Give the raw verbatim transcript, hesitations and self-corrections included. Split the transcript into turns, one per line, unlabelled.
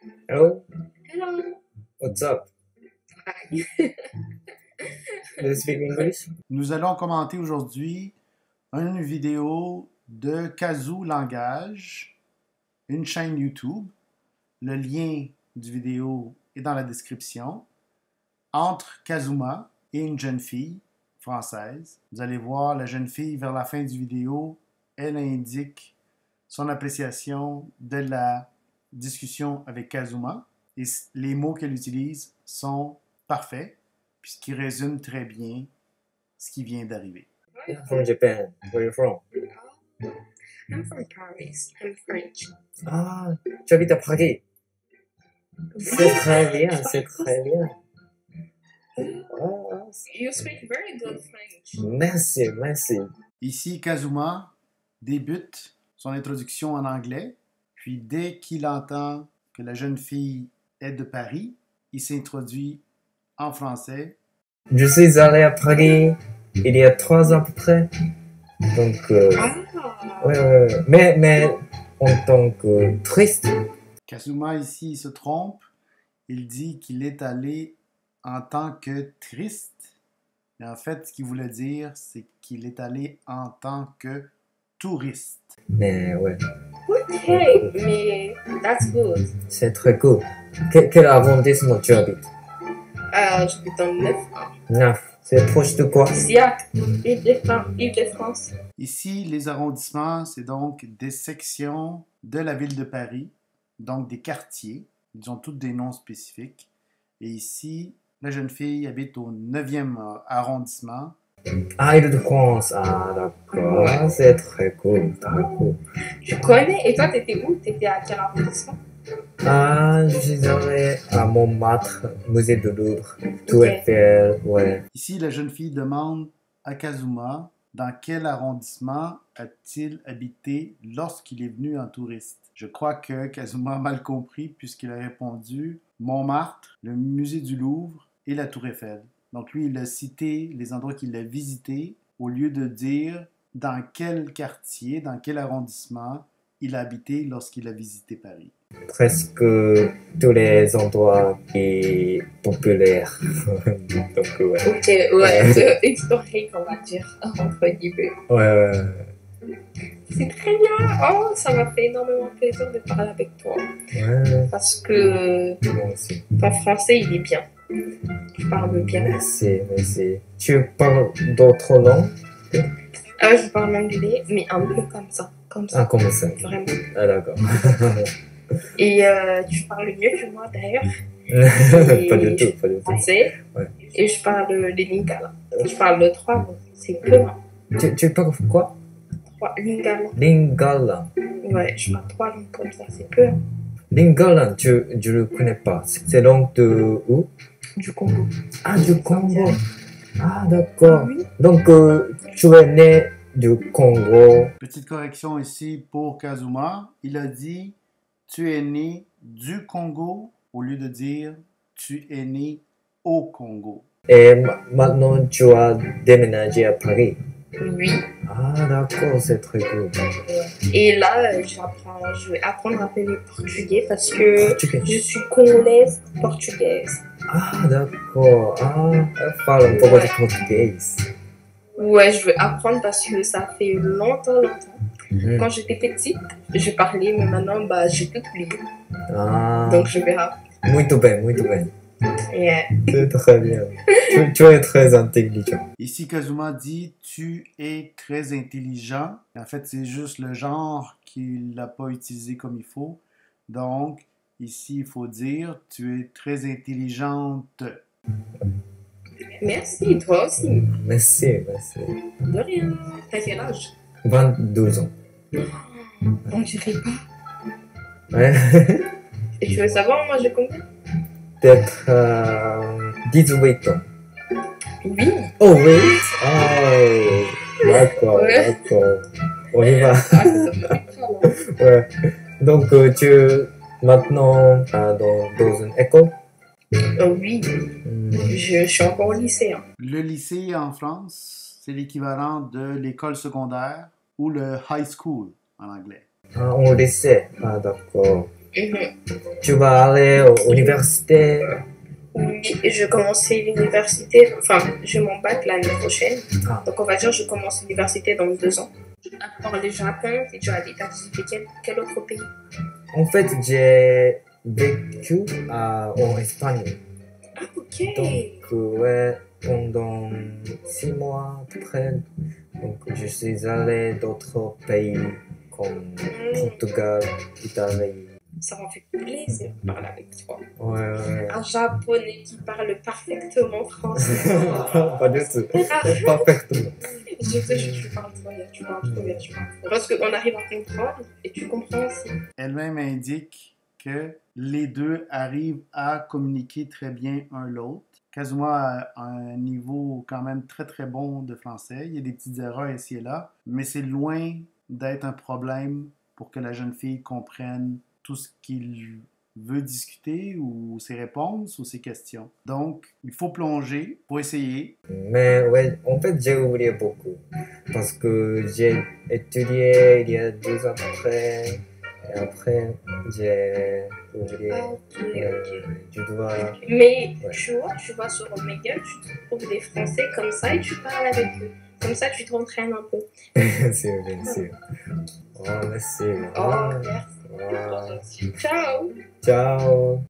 Hello,
Hello.
what's up?
Hi.
Do you speak English?
Nous allons commenter aujourd'hui une vidéo de Kazoo Langage, une chaîne YouTube. Le lien du vidéo est dans la description. Entre Kazuma et une jeune fille française. Vous allez voir, la jeune fille, vers la fin du vidéo, elle indique son appréciation de la discussion avec Kazuma. Et les mots qu'elle utilise sont parfaits, puisqu'ils résument très bien ce qui vient d'arriver.
Yeah, from Japan. Where are you from?
Oh, I'm from Paris. I'm French.
Ah, tu habites à Paris. C'est très bien, c'est très bien. Ah,
You speak very good French.
merci, merci.
Ici, Kazuma débute son introduction en anglais, puis dès qu'il entend que la jeune fille est de Paris, il s'introduit en français.
Je suis allé à Paris il y a trois ans à peu près. Donc, euh,
Ah.
ouais, ouais, ouais. Mais, mais en tant que triste.
Kazuma ici il se trompe, il dit qu'il est allé en tant que triste. Et en fait, ce qu'il voulait dire, c'est qu'il est allé en tant que touriste.
Mais ouais,
Okay, mais that's good.
c'est très cool. Que- quel arrondissement tu habites?
Euh, j'habite dans le neuf.
Neuf. C'est proche de quoi?
Siac, Île-de-France.
Ici, les arrondissements, c'est donc des sections de la ville de Paris, donc des quartiers. Ils ont tous des noms spécifiques. Et ici, la jeune fille habite au neuvième arrondissement.
Ah, Île-de-France. Ah, d'accord.
Ouais.
C'est très cool, très cool.
Je connais. Et toi, t'étais où? T'étais à quel arrondissement?
Ah, je suis allé à Montmartre, musée de Louvre, Tour
Ok.
Eiffel, ouais.
Ici, la jeune fille demande à Kazuma dans quel arrondissement a-t-il habité lorsqu'il est venu en touriste. Je crois que Kazuma a mal compris puisqu'il a répondu Montmartre, le musée du Louvre et la Tour Eiffel. Donc lui, il a cité les endroits qu'il a visités au lieu de dire dans quel quartier, dans quel arrondissement il a habité lorsqu'il a visité Paris.
Presque tous les endroits qui sont populaires. Donc, ouais.
Ok, ouais, euh, historique, on va dire, entre guillemets.
Ouais, ouais, ouais.
C'est très bien. Oh, ça m'a fait énormément plaisir de parler avec toi.
Ouais,
Parce que
moi aussi.
ton français, il est bien. Tu parles bien.
Merci, merci. Tu parles d'autres langues?
Ah, je parle anglais, mais un peu comme ça. Comme ça.
Ah, comment ça?
Vraiment.
Ah, d'accord.
Et euh, tu parles mieux que moi d'ailleurs.
Pas du tout, pas du tout.
Français.
Ouais.
Et je parle le lingala. Je parle de trois langues. C'est peu. Hein.
Tu, tu parles quoi?
Trois lingala.
Lingala.
Ouais, je parle trois langues comme ça. C'est peu. Hein.
Lingala, je ne le connais pas. C'est langue de où?
Du Congo.
Ah, du Congo. Ah, d'accord.
Oui.
Donc, euh, tu es né du Congo.
Petite correction ici pour Kazuma. Il a dit « Tu es né du Congo » au lieu de dire « Tu es né au Congo
Et ma- maintenant, tu as déménagé à Paris.
Oui.
Ah, d'accord, c'est très cool.
Et là, euh, j'apprends, je vais apprendre à parler portugais parce que
Portugais.
je suis congolaise portugaise.
Ah, d'accord. Ah, elle parle un peu de portugais.
Ouais, je vais apprendre parce que ça fait longtemps, longtemps.
Mhm.
Quand j'étais petite, je parlais, mais maintenant, bah, j'ai tout oublié.
Ah,
Donc, je vais apprendre.
muito bem, muito bem.
Yeah.
C'est très bien. Tu, tu es très intelligent. ».
Ici, Kazuma dit « Tu es très intelligent ». En fait, c'est juste le genre qu'il n'a pas utilisé comme il faut. Donc, ici, il faut dire « Tu es très intelligente
Merci, toi aussi.
Merci, merci.
De rien. T'as quel âge?
vingt-deux ans.
On dirait pas.
Ouais.
Et tu veux savoir, moi, j'ai combien?
Peut-être euh, dix-huit ans.
Oui.
Oh oui. Oh, d'accord,
Ouais.
d'accord. On y va.
Ah, ça fait très long.
Ouais. Donc, euh, tu es maintenant euh, dans, dans une école?
Euh, oui,
Hmm.
je, je suis encore au lycée. Hein. ».
Le lycée en France, c'est l'équivalent de l'école secondaire ou le high school en anglais.
Ah, au lycée. Ah, d'accord.
Mhm.
Tu vas aller à l'université.
Oui, et je commençais l'université, enfin, je m'en bac l'année prochaine.
Ah.
Donc, on va dire, je commence l'université dans deux ans. À part le Japon, et tu as visité quel, quel autre pays?
En fait, j'ai vécu à- en Espagne.
Ah, ok.
Donc, ouais, pendant six mois à peu près. Donc, je suis allé d'autres pays comme
Mm,
Portugal, Italie.
ça m'a fait plaisir de parler avec toi.
Ouais, ouais.
Un japonais qui parle parfaitement français.
Pas du tout. Parfaitement.
Je te jure, tu parles trop bien, tu parles trop bien, tu parles trop bien. Parce qu'on arrive à comprendre et tu comprends aussi.
Elle-même indique que les deux arrivent à communiquer très bien un l'autre. Kazuma a un niveau quand même très très bon de français. Il y a des petites erreurs ici et là, mais c'est loin d'être un problème pour que la jeune fille comprenne tout ce qu'il veut discuter ou ses réponses ou ses questions. Donc, il faut plonger, il faut essayer.
Mais ouais, en fait, j'ai oublié beaucoup. Parce que j'ai étudié il y a deux ans après. Et après, j'ai oublié.
Ah, ok,
Euh,
ok.
je dois.
Mais
Ouais.
tu vois, tu vas sur Omegle, tu trouves des Français comme ça et tu parles avec eux. Comme ça, tu t'entraînes un peu.
C'est bien sûr. Oh, merci.
Oh,
Ouais.
merci.
Ouais.
Ciao.
Ciao.